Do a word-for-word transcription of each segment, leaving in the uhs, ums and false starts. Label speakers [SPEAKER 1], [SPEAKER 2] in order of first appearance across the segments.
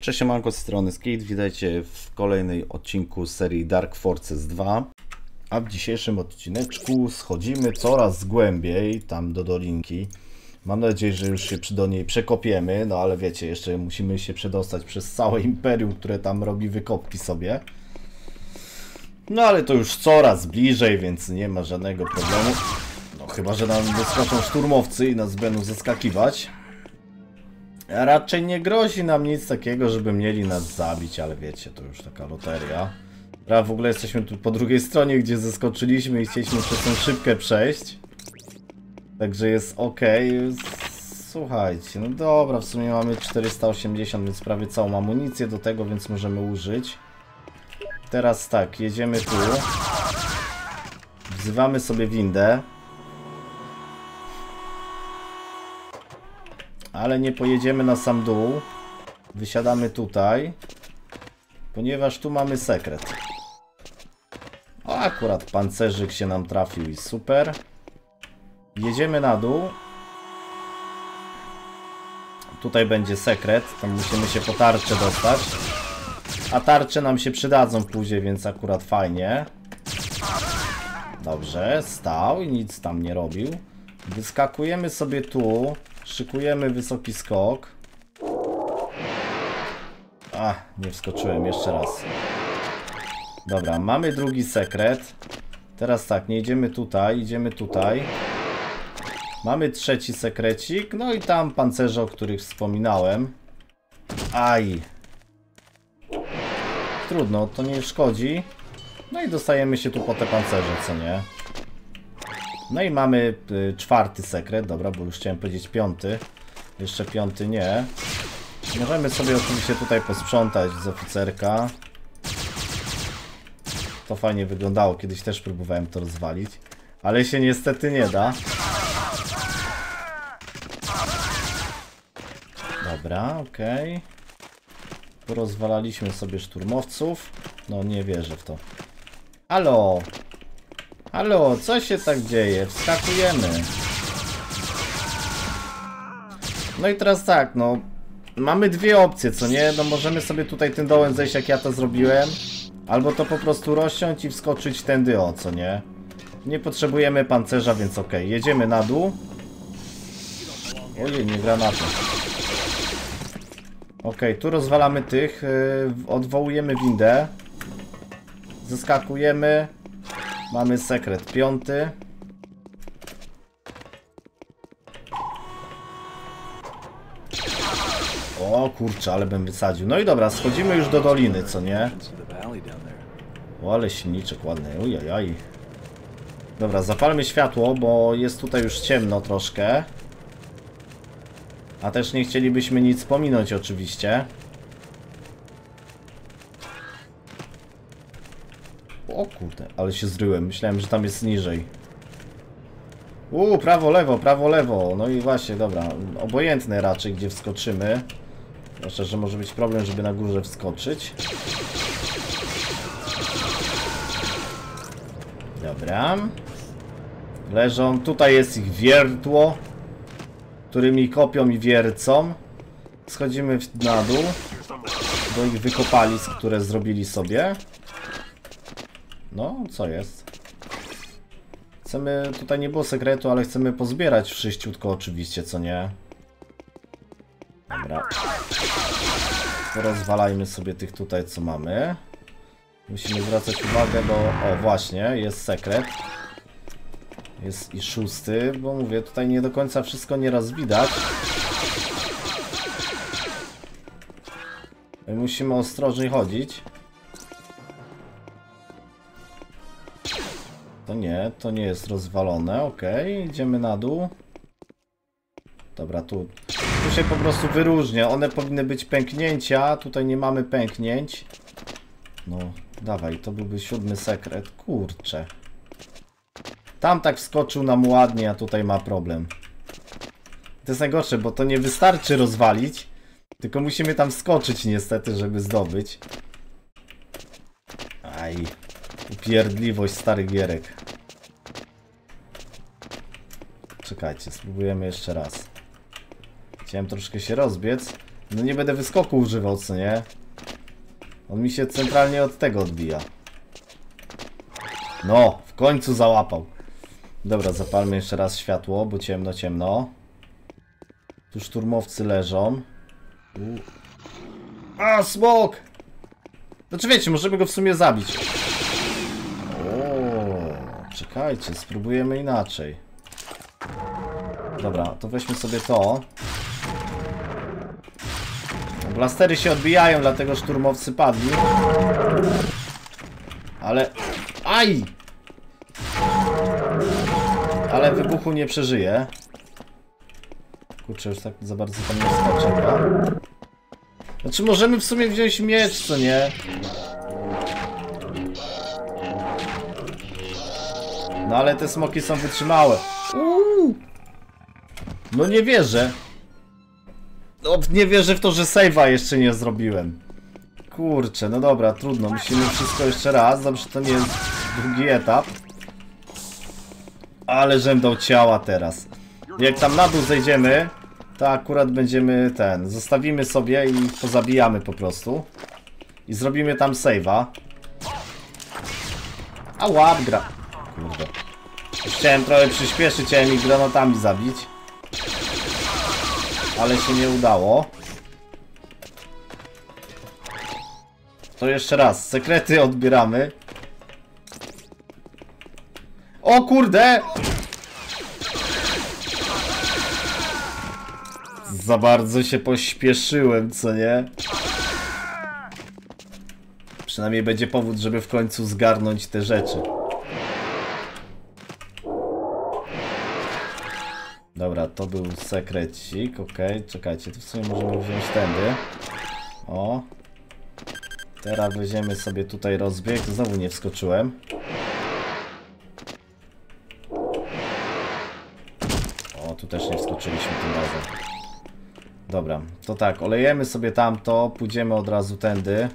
[SPEAKER 1] Cześć, siemanko, z strony Skate. Witajcie w kolejnej odcinku serii Dark Forces dwa. A w dzisiejszym odcineczku schodzimy coraz głębiej tam do dolinki. Mam nadzieję, że już się do niej przekopiemy, no ale wiecie, jeszcze musimy się przedostać przez całe imperium, które tam robi wykopki sobie. No ale to już coraz bliżej, więc nie ma żadnego problemu. No chyba, że nam wyskoczą szturmowcy i nas będą zaskakiwać. A raczej nie grozi nam nic takiego, żeby mieli nas zabić, ale wiecie, to już taka loteria. A w ogóle jesteśmy tu po drugiej stronie, gdzie zeskoczyliśmy i chcieliśmy przez tę szybkę przejść. Także jest ok. Słuchajcie, no dobra, w sumie mamy czterysta osiemdziesiąt, więc prawie całą amunicję do tego, więc możemy użyć. Teraz tak, jedziemy tu. Wzywamy sobie windę. Ale nie pojedziemy na sam dół. Wysiadamy tutaj, ponieważ tu mamy sekret. O, akurat pancerzyk się nam trafił i super. Jedziemy na dół. Tutaj będzie sekret, tam musimy się po tarczę dostać. A tarcze nam się przydadzą później, więc akurat fajnie. Dobrze, stał i nic tam nie robił. Wyskakujemy sobie tu. Szykujemy wysoki skok. A, nie wskoczyłem, jeszcze raz. Dobra, mamy drugi sekret. Teraz tak, nie idziemy tutaj, idziemy tutaj. Mamy trzeci sekrecik, no i tam pancerze, o których wspominałem. Aj. Trudno, to nie szkodzi. No i dostajemy się tu po te pancerze, co nie? No i mamy y, czwarty sekret, dobra, bo już chciałem powiedzieć piąty. Jeszcze piąty nie. Możemy sobie oczywiście tutaj posprzątać z oficerka. To fajnie wyglądało, kiedyś też próbowałem to rozwalić. Ale się niestety nie da. Dobra, okej. Okay. Porozwalaliśmy sobie szturmowców. No nie wierzę w to. Halo! Halo, co się tak dzieje? Wskakujemy. No i teraz tak, no. Mamy dwie opcje, co nie? No możemy sobie tutaj tym dołem zejść, jak ja to zrobiłem. Albo to po prostu rozciąć i wskoczyć tędy, o, co nie? Nie potrzebujemy pancerza, więc okej. Okay. Jedziemy na dół. Ojej, nie granaty. Okej, okay, tu rozwalamy tych. Yy, odwołujemy windę. Zeskakujemy. Mamy sekret piąty. O kurczę, ale bym wysadził. No i dobra, schodzimy już do doliny, co nie? O, ale silniczek ładny. Ujajaj. Dobra, zapalmy światło, bo jest tutaj już ciemno troszkę. A też nie chcielibyśmy nic pominąć oczywiście. O kurde, ale się zryłem. Myślałem, że tam jest niżej. Uuu, prawo, lewo, prawo, lewo. No i właśnie, dobra. Obojętne raczej, gdzie wskoczymy. Zwłaszcza, że może być problem, żeby na górze wskoczyć. Dobra. Leżą. Tutaj jest ich wiertło, którymi kopią i wiercą. Schodzimy na dół do ich wykopalisk, które zrobili sobie. No, co jest? Chcemy, tutaj nie było sekretu, ale chcemy pozbierać wszyściutko oczywiście, co nie? Dobra. Rozwalajmy sobie tych tutaj, co mamy. Musimy zwracać uwagę, bo... O, właśnie, jest sekret. Jest i szósty, bo mówię, tutaj nie do końca wszystko nieraz widać. My musimy ostrożnie chodzić. To nie, to nie jest rozwalone, ok, idziemy na dół. Dobra, tu, tu się po prostu wyróżnia, one powinny być pęknięcia, tutaj nie mamy pęknięć. No, dawaj, to byłby siódmy sekret, kurczę. Tam tak wskoczył nam ładnie, a tutaj ma problem. To jest najgorsze, bo to nie wystarczy rozwalić, tylko musimy tam wskoczyć niestety, żeby zdobyć. Aj. Upierdliwość starych gierek. Czekajcie, spróbujemy jeszcze raz. Chciałem troszkę się rozbiec, No nie będę wyskoku używał, co nie? On mi się centralnie od tego odbija. No, w końcu załapał. Dobra, zapalmy jeszcze raz światło, bo ciemno, ciemno. Tu szturmowcy leżą. U. A, smok! Znaczy wiecie, możemy go w sumie zabić. O, czekajcie, spróbujemy inaczej. Dobra, to weźmy sobie to. Blastery się odbijają, dlatego szturmowcy padli. Ale... Aj! Ale wybuchu nie przeżyje. Kurczę, już tak za bardzo tam nie skoczę, chyba. Znaczy możemy w sumie wziąć miecz, co nie? No ale te smoki są wytrzymałe. Uuu. No nie wierzę. No, nie wierzę w to, że save'a jeszcze nie zrobiłem. Kurczę, no dobra, trudno. Musimy wszystko jeszcze raz. Dobrze, to nie jest drugi etap. Ale żem dał ciała teraz. Jak tam na dół zejdziemy, to akurat będziemy ten... Zostawimy sobie i pozabijamy po prostu. I zrobimy tam save'a. A łap gra... Kurde. Chciałem trochę przyspieszyć, chciałem ich granatami zabić. Ale się nie udało. To jeszcze raz, sekrety odbieramy. O kurde! Za bardzo się pośpieszyłem, co nie? Przynajmniej będzie powód, żeby w końcu zgarnąć te rzeczy. Dobra, to był sekrecik, ok, czekajcie, to w sumie możemy wziąć tędy. O. Teraz weźmiemy sobie tutaj rozbieg, znowu nie wskoczyłem. O, tu też nie wskoczyliśmy tym razem. Dobra, to tak, olejemy sobie tamto, pójdziemy od razu tędy.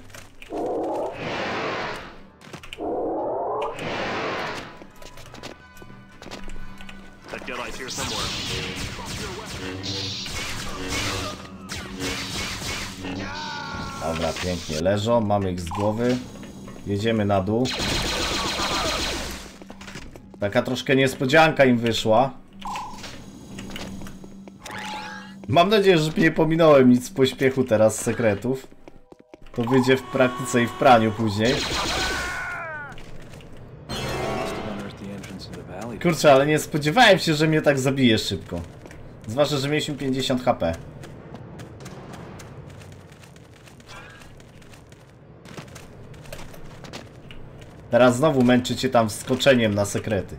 [SPEAKER 1] Dobra, pięknie leżą, mamy ich z głowy. Jedziemy na dół. Taka troszkę niespodzianka im wyszła. Mam nadzieję, że nie pominąłem nic w pośpiechu teraz z sekretów. To wyjdzie w praktyce i w praniu później. Kurczę, ale nie spodziewałem się, że mnie tak zabije szybko. Zwłaszcza, że mieliśmy pięćdziesiąt H P. Teraz znowu męczycie tam wskoczeniem na sekrety.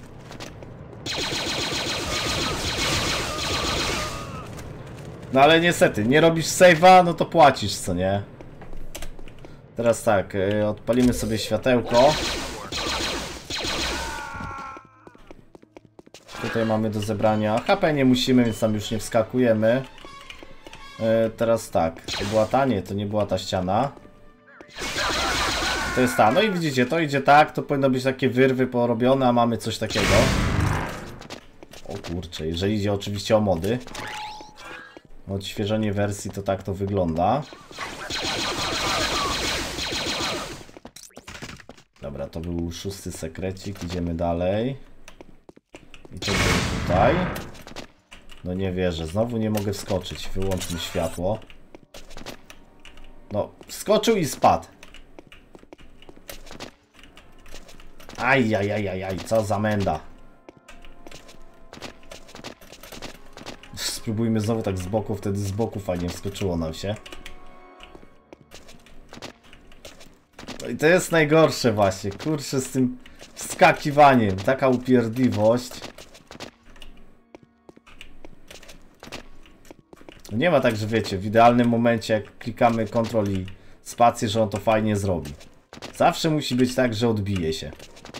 [SPEAKER 1] No ale niestety, nie robisz save'a, no to płacisz, co nie? Teraz tak, yy, odpalimy sobie światełko. Tutaj mamy do zebrania. H P nie musimy, więc tam już nie wskakujemy. Yy, teraz tak, to była ta, nie, to nie była ta ściana. To jest ta, no i widzicie, to idzie tak, to powinno być takie wyrwy porobione, a mamy coś takiego. O kurczę, jeżeli idzie oczywiście o mody. Odświeżenie wersji to tak to wygląda. Dobra, to był szósty sekrecik, idziemy dalej. I to było tutaj. No nie wierzę, znowu nie mogę wskoczyć, wyłączmy światło. No, wskoczył i spadł. Aj, aj, aj, aj, aj, co za menda. Spróbujmy znowu tak z boku, wtedy z boku fajnie wskoczyło nam się. No i to jest najgorsze właśnie, kurczę, z tym wskakiwaniem, taka upierdliwość. Nie ma tak, że wiecie, w idealnym momencie jak klikamy Ctrl i spację, że on to fajnie zrobi. Zawsze musi być tak, że odbije się.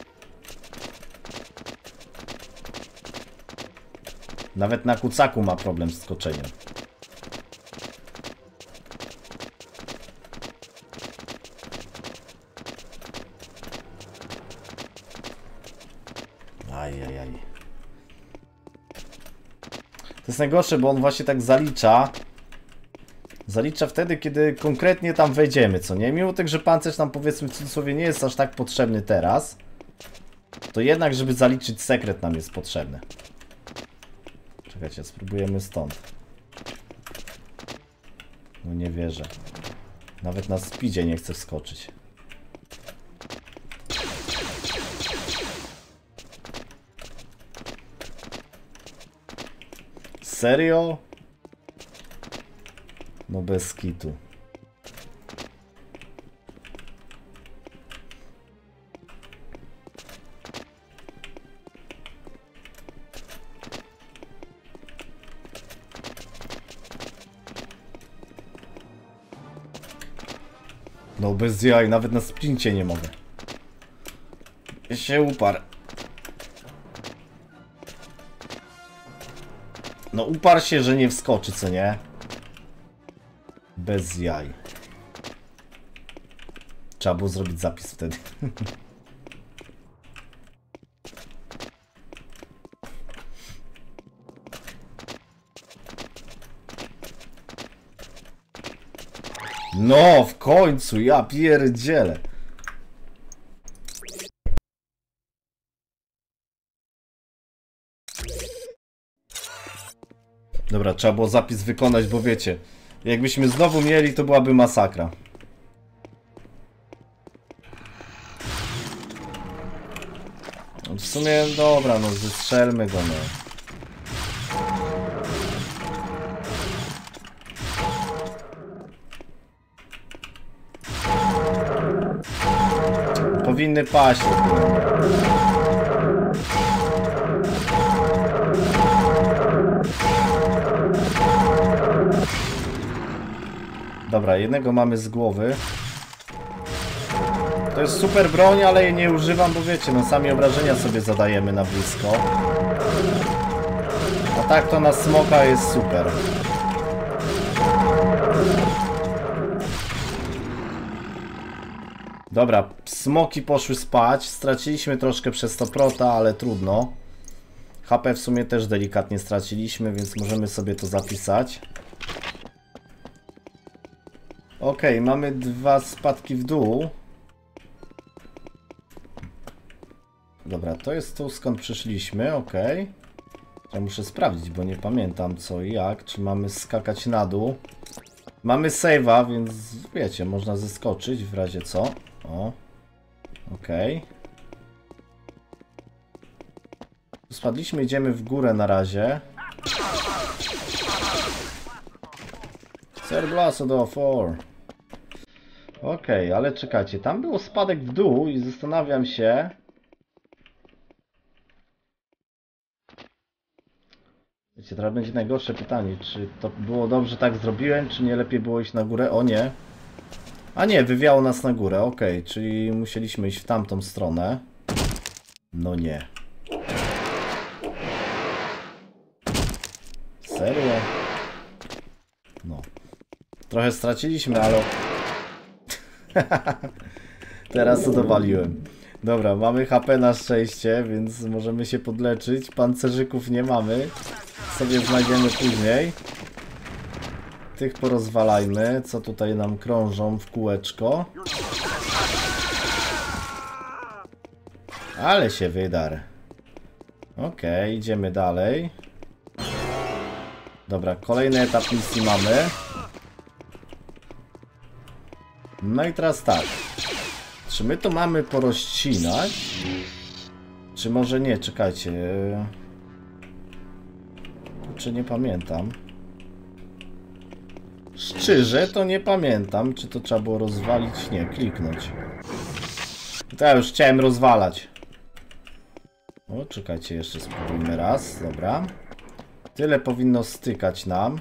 [SPEAKER 1] Nawet na kucaku ma problem z skoczeniem. Ajajaj. To jest najgorsze, bo on właśnie tak zalicza, Zalicza wtedy, kiedy konkretnie tam wejdziemy, co nie? Mimo tego, że pancerz nam powiedzmy w cudzysłowie nie jest aż tak potrzebny teraz, to jednak, żeby zaliczyć sekret nam jest potrzebny. Czekajcie, spróbujemy stąd. No nie wierzę. Nawet na speedzie nie chcę wskoczyć. Serio? No bez kitu. No bez jaj, nawet na sprincie nie mogę. Ja się uparł. No uparł się, że nie wskoczy, co nie? Bez jaj. Trzeba było zrobić zapis wtedy. No, w końcu, ja pierdzielę. Dobra, trzeba było zapis wykonać, bo wiecie, jakbyśmy znowu mieli, to byłaby masakra. W sumie, dobra, no zestrzelmy go, no. Powinny paść. Dobra, jednego mamy z głowy. To jest super broń, ale jej nie używam, bo wiecie, no sami obrażenia sobie zadajemy na blisko. A tak to na smoka jest super. Dobra, smoki poszły spać. Straciliśmy troszkę przez to prota, ale trudno. H P w sumie też delikatnie straciliśmy, więc możemy sobie to zapisać. Ok, mamy dwa spadki w dół. Dobra, to jest tu, skąd przyszliśmy, ok. Ja muszę sprawdzić, bo nie pamiętam co i jak. Czy mamy skakać na dół? Mamy save'a, więc wiecie, można zeskoczyć w razie co. O, ok. Spadliśmy, idziemy w górę na razie. Sir Blasodo four. Ok, ale czekajcie, tam było spadek w dół i zastanawiam się. Wiecie, teraz będzie najgorsze pytanie, czy to było dobrze tak zrobiłem, czy nie lepiej było iść na górę? O nie. A nie, wywiało nas na górę, ok, czyli musieliśmy iść w tamtą stronę. No nie. Serio? No. Trochę straciliśmy, ale... Teraz to dowaliłem. Dobra, mamy H P na szczęście, więc możemy się podleczyć. Pancerzyków nie mamy. Sobie znajdziemy później. Tych porozwalajmy. Co tutaj nam krążą w kółeczko. Ale się wydarł. Ok, idziemy dalej. Dobra, kolejny etap misji mamy. No i teraz tak. Czy my to mamy porozcinać? Czy może nie? Czekajcie. Czy nie pamiętam? Szczerze to nie pamiętam. Czy to trzeba było rozwalić? Nie, kliknąć. To ja już chciałem rozwalać. O, czekajcie, jeszcze spróbujmy raz. Dobra. Tyle powinno stykać nam.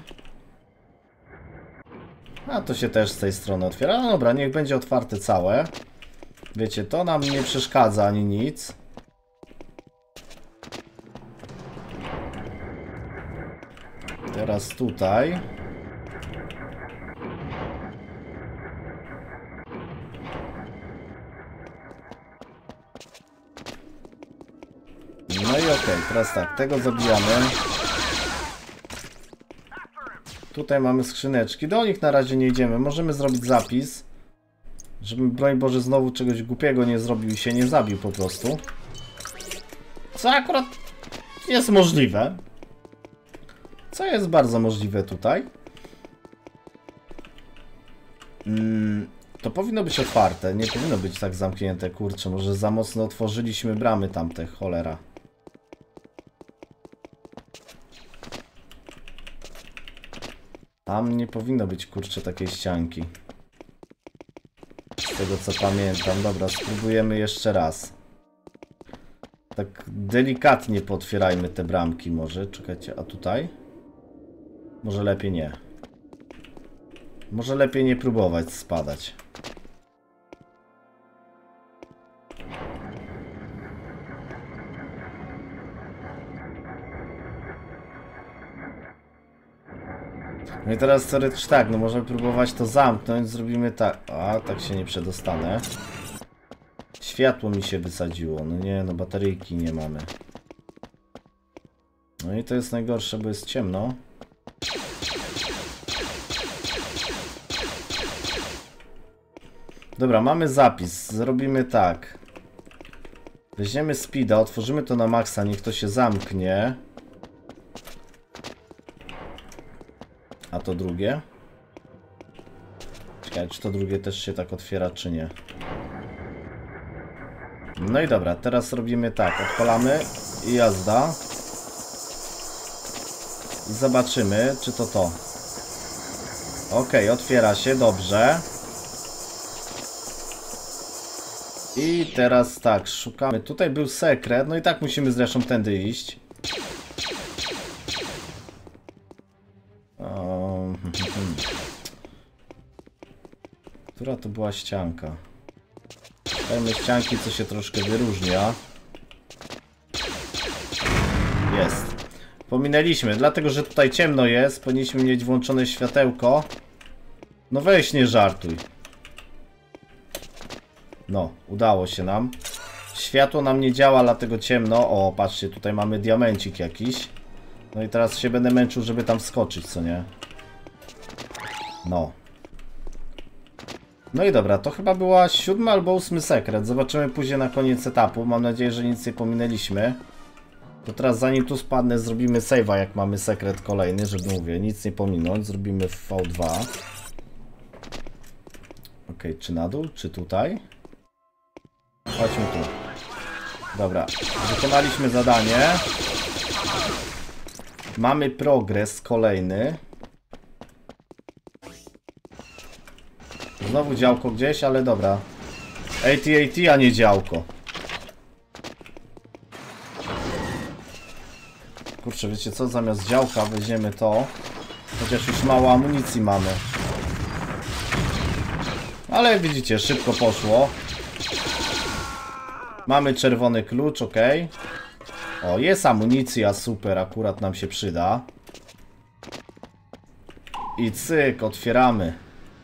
[SPEAKER 1] A to się też z tej strony otwiera. No dobra, niech będzie otwarte całe. Wiecie, to nam nie przeszkadza ani nic. Teraz tutaj. No i okej, teraz tak, tego zabijamy. Tutaj mamy skrzyneczki. Do nich na razie nie idziemy. Możemy zrobić zapis. Żebym, broń Boże, znowu czegoś głupiego nie zrobił i się nie zabił po prostu. Co akurat jest możliwe. Co jest bardzo możliwe tutaj. Mm, to powinno być otwarte. Nie powinno być tak zamknięte. Kurczę, może za mocno otworzyliśmy bramy tamte. Cholera. Tam nie powinno być, kurczę, takiej ścianki. Z tego co pamiętam. Dobra, spróbujemy jeszcze raz. Tak delikatnie pootwierajmy te bramki może. Czekajcie, a tutaj? Może lepiej nie. Może lepiej nie próbować spadać. No i teraz teoretycznie tak, no możemy próbować to zamknąć, zrobimy tak. A, tak się nie przedostanę. Światło mi się wysadziło, no nie, no bateryjki nie mamy. No i to jest najgorsze, bo jest ciemno. Dobra, mamy zapis, zrobimy tak. Weźmiemy speeda, otworzymy to na maksa, niech to się zamknie. A to drugie? Czekaj, czy to drugie też się tak otwiera, czy nie? No i dobra, teraz robimy tak, odpalamy i jazda. I zobaczymy, czy to to. Ok, otwiera się, dobrze. I teraz tak, szukamy. Tutaj był sekret, no i tak musimy zresztą tędy iść. Um, Która to była ścianka? Szukajmy ścianki, co się troszkę wyróżnia. Jest. Pominęliśmy, dlatego że tutaj ciemno jest. Powinniśmy mieć włączone światełko. No weź, nie żartuj. No, udało się nam. Światło nam nie działa, dlatego ciemno. O, patrzcie, tutaj mamy diamencik jakiś. No i teraz się będę męczył, żeby tam wskoczyć, co nie? No. No i dobra, to chyba była siódmy albo ósmy sekret. Zobaczymy później na koniec etapu. Mam nadzieję, że nic nie pominęliśmy. To teraz zanim tu spadnę, zrobimy save'a, jak mamy sekret kolejny, żeby, mówię, nic nie pominąć. Zrobimy V dwa. Ok, czy na dół, czy tutaj? Chodźmy tu. Dobra, wykonaliśmy zadanie. Mamy progres kolejny. Znowu działko gdzieś, ale dobra. A T A T, a nie działko. Kurczę, wiecie co? Zamiast działka weźmiemy to. Chociaż już mało amunicji mamy. Ale widzicie, szybko poszło. Mamy czerwony klucz, ok. O, jest amunicja, super, akurat nam się przyda. I cyk, otwieramy.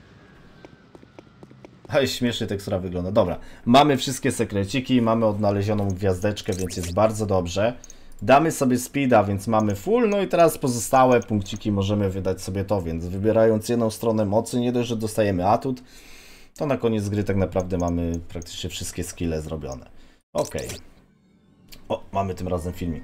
[SPEAKER 1] Ale śmiesznie tekstura wygląda. Dobra, mamy wszystkie sekreciki, mamy odnalezioną gwiazdeczkę, więc jest bardzo dobrze. Damy sobie speeda, więc mamy full, no i teraz pozostałe punkciki możemy wydać sobie to, więc wybierając jedną stronę mocy, nie dość, że dostajemy atut, to na koniec gry tak naprawdę mamy praktycznie wszystkie skille zrobione. Ok. O, mamy tym razem filmik.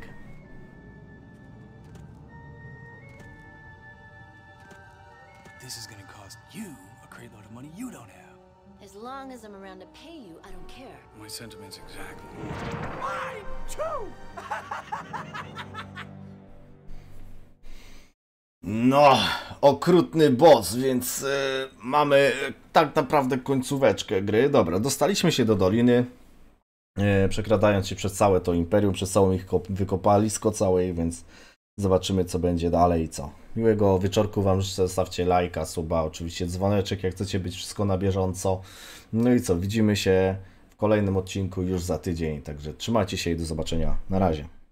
[SPEAKER 2] This is gonna cost you a great load of money you don't have.
[SPEAKER 3] As long as I'm around to pay you, I don't care.
[SPEAKER 2] My sentiments exactly. Mine too!
[SPEAKER 1] No, okrutny boss, więc yy, mamy tak naprawdę końcóweczkę gry. Dobra, dostaliśmy się do doliny, yy, przekradając się przez całe to imperium, przez całą ich wykopalisko całej, więc zobaczymy, co będzie dalej i co. Miłego wieczorku wam życzę, zostawcie lajka, suba, oczywiście dzwoneczek, jak chcecie być wszystko na bieżąco. No i co, widzimy się w kolejnym odcinku już za tydzień, także trzymajcie się i do zobaczenia. Na razie.